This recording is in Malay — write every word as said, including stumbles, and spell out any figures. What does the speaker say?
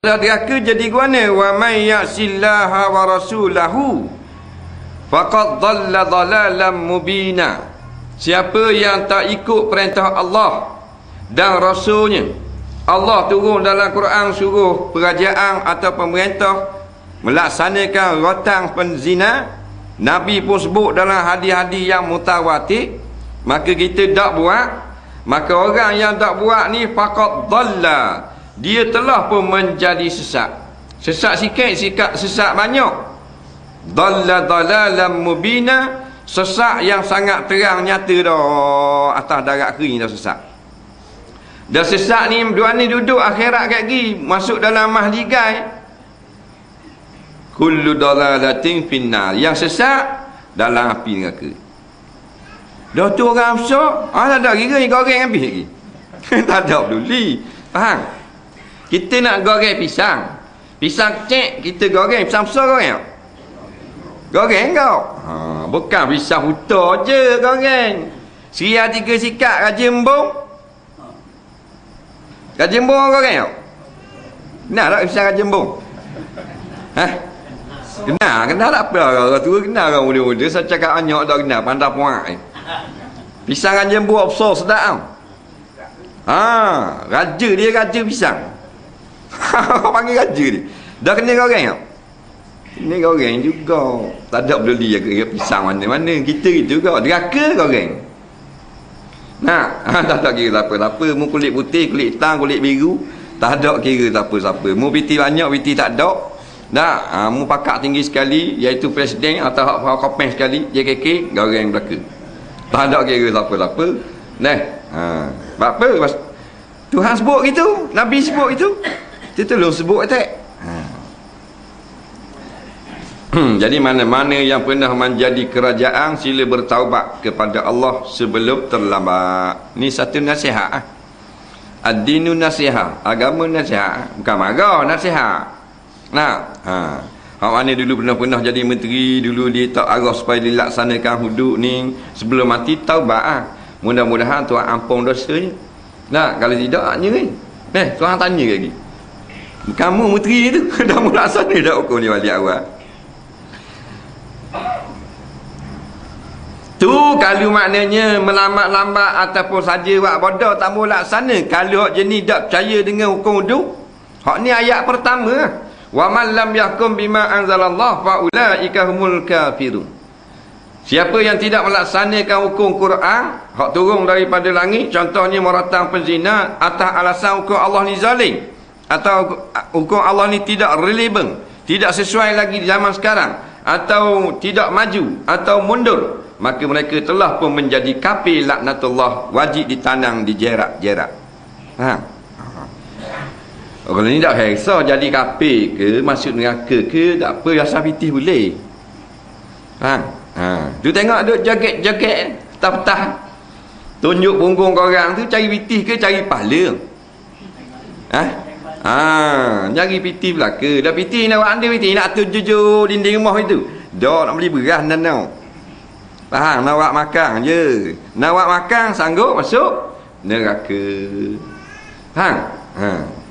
Neraka jadi guana wa may ya'sillaha wa rasulahu faqad dhalla dhalalan mubina. Siapa yang tak ikut perintah Allah dan rasulnya, Allah turun dalam Quran suruh kerajaan atau pemerintah melaksanakan rotang penzina, Nabi pun sebut dalam hadis-hadis yang mutawatir, maka kita tak buat, maka orang yang tak buat ni faqad dhalla, dia telah pun menjadi sesat. Sesat sikit, sikap sesat banyak. Dhalla dhalalan mubina, sesat yang sangat terang nyata dah, atas darat kering dah sesat. Dan sesat ni dua ni duduk akhirat kat gi, masuk dalam mahligai. Kullu dhalalatin finnar, yang sesat dalam api neraka. Dah tu orang besar, ah tak ada kira ni goreng habis lagi. Tak ada peduli. Faham? Kita nak goreng pisang, pisang kecil kita goreng, pisang besar goreng tak? Goreng kau? Ha, bukan pisang huta je goreng. Seria tiga sikat raja embung, raja embung goreng tak? Kenal tak pisang raja embung? Ha? Kenal, kenal tak apa, orang tua kenal, orang muda-muda. Saya cakap banyak tak kenal, pandai puak eh. Pisang raja embung besar sedap tau. Ha, raja dia raja pisang. Orang panggil raja ni. Dah kena goreng tak? Kena goreng juga. Tak ada peduli ya pisang mana-mana. Kita gitu juga. Neraka goreng. Nah, tak ada kira siapa-siapa. Mu kulit putih, kulit hitam, kulit biru, tak ada kira siapa-siapa. Mu piti banyak, piti tak ada. Dah, ha, mu pakak tinggi sekali, iaitu presiden atau hak kopeng sekali, J K K, goreng neraka. Tak ada kira siapa-siapa. Nah, ha, sebab apa? Tuhan sebut gitu, Nabi sebut itu. Kita tolong sebut tak? Ha. Jadi mana-mana yang pernah menjadi kerajaan, sila bertaubat kepada Allah sebelum terlambat. Ni satu nasihat. Ah. Ad-dinu nasihat, agama nasihat, bukan marah, nasihat. Nah, ha. Hak mana dulu pernah-pernah jadi menteri, dulu dia tak arah supaya dilaksanakan hudud ni, sebelum mati taubat ah. Mudah-mudahan Tuhan ampun dosanya. Nah, kalau tidak nyeri. Eh, Tuhan tanya lagi. Kamu menteri tu dah melaksana dah hukum ni balik awal. Tu kalau maknanya melambat-lambat ataupun saja buat bodoh tak mau laksana. Kalau hak jenis tak percaya dengan hukum hudud, hak ni ayat pertama. Wa man lam yahkum bima anzalallah fa ulaika humul kafirun. Siapa yang tidak melaksanakan hukum Quran, hak turun daripada langit, contohnya meratang penzina atas alasan hukum Allah ni zalim, atau hukum Allah ni tidak relevan, tidak sesuai lagi di zaman sekarang, atau tidak maju atau mundur, maka mereka telah pun menjadi kafir laknatullah, wajib ditanang di jerak-jerak. Faham? Orang ni tak kisah jadi kafir ke, masuk neraka ke, tak apa, rasa pitih boleh. Faham? Ha, tu tengok duk joget-joget petah-petah, tunjuk punggung korang tu cari pitih ke cari pahala? Ha? Ha, nyari pitih belaka. Dah pitih nak buat anda pitih nak tujuh dinding rumah itu. Dah nak beli beras dan nak. Faham? Nak buat makan je. Nak buat makan sanggup masuk neraka. Faham? Ha.